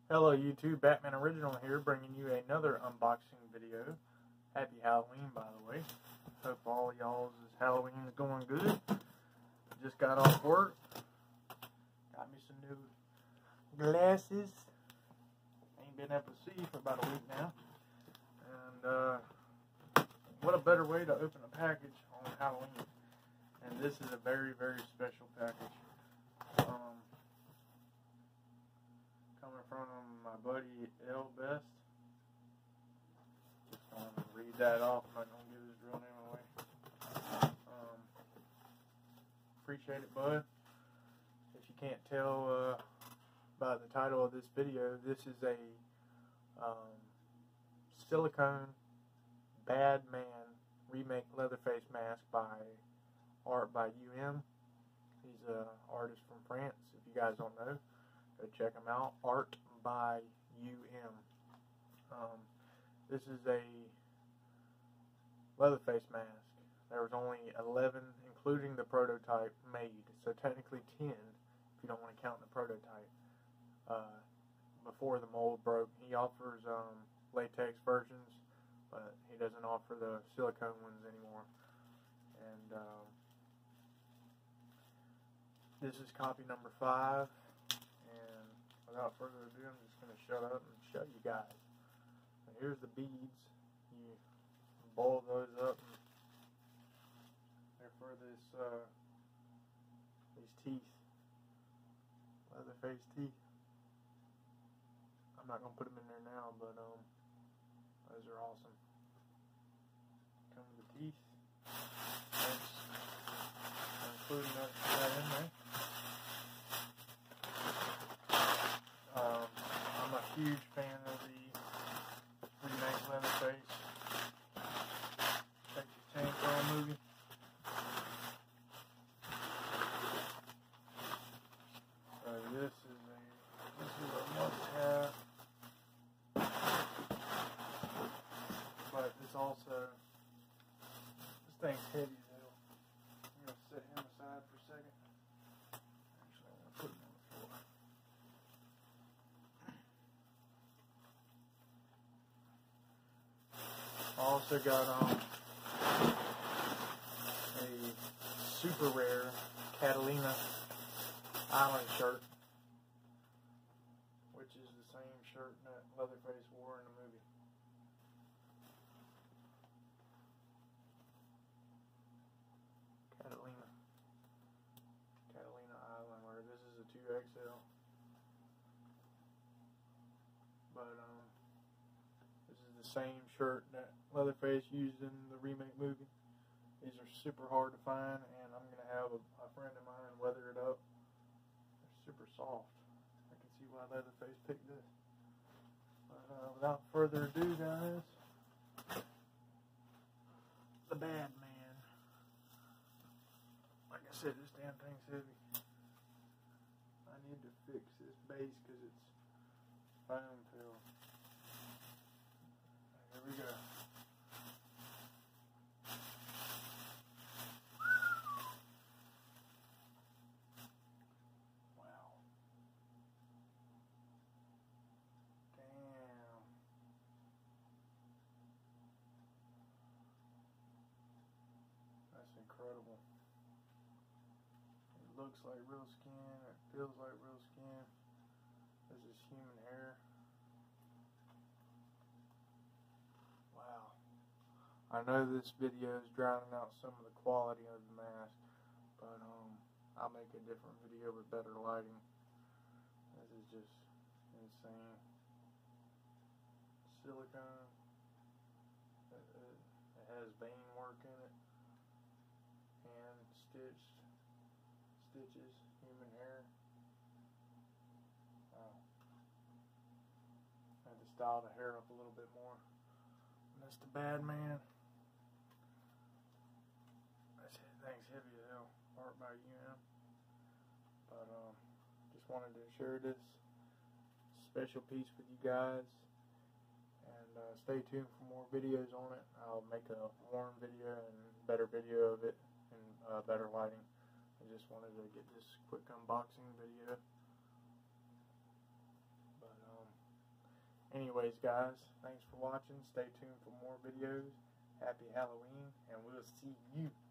Hello YouTube, Batman Original here, bringing you another unboxing video. Happy Halloween, by the way. Hope all y'all's Halloween is going good. Just got off work. Got me some new glasses. Ain't been able to see for about a week now. And what a better way to open a package on Halloween. And this is a very, very special package. Coming from my buddy L Best. Just going to read that off. I'm not going to give his real name away. Appreciate it, bud. If you can't tell by the title of this video, this is a silicone Batman remake Leatherface mask by art by UM. He's an artist from France. If you guys don't know, go check him out. Art by UM. This is a Leatherface mask. There was only 11, including the prototype, made. So technically 10, if you don't want to count the prototype. Before the mold broke. He offers latex versions, but he doesn't offer the silicone ones anymore. And this is copy number 5. And without further ado, I'm just going to shut up and show you guys. And here's the beads. You boil those up. They're for this these teeth, Leatherface teeth. I'm not going to put them in there now, but those are awesome. Come with the teeth. Thanks for including that in there. I'm a huge fan of the remake Leatherface Texas Chainsaw movie. So this is a must-have. But it's also, this thing's heavy as hell. I'm going to set him aside for a second. Actually, I'm going to put him on the floor. I also got a super rare Catalina Island shirt, which is the same shirt that Leatherface wore in the movie. Catalina Island, where this is a 2XL. But this is the same shirt that Leatherface used in the remake movie. These are super hard to find, and I'm going to have a friend of mine weather it up. They're super soft. I can see why Leatherface picked this. But without further ado, guys, the Batman. Like I said, this damn thing's heavy. I need to fix this base because it's foam filled. Here we go. Wow. Damn. That's incredible. It looks like real skin. It feels like real skin. This is human hair. Wow. I know this video is drowning out some of the quality of the mask, but I'll make a different video with better lighting. This is just insane. Silicone. It has vein work in it. Hand stitches, human hair. Wow. I had to style the hair up a little bit more. And that's the Batman. That thing's heavy as hell. Art by UM. But just wanted to share this special piece with you guys. And stay tuned for more videos on it. I'll make a warm video and better video of it and better lighting. I just wanted to get this quick unboxing video. But Anyways, guys, thanks for watching. Stay tuned for more videos. Happy Halloween, and we'll see you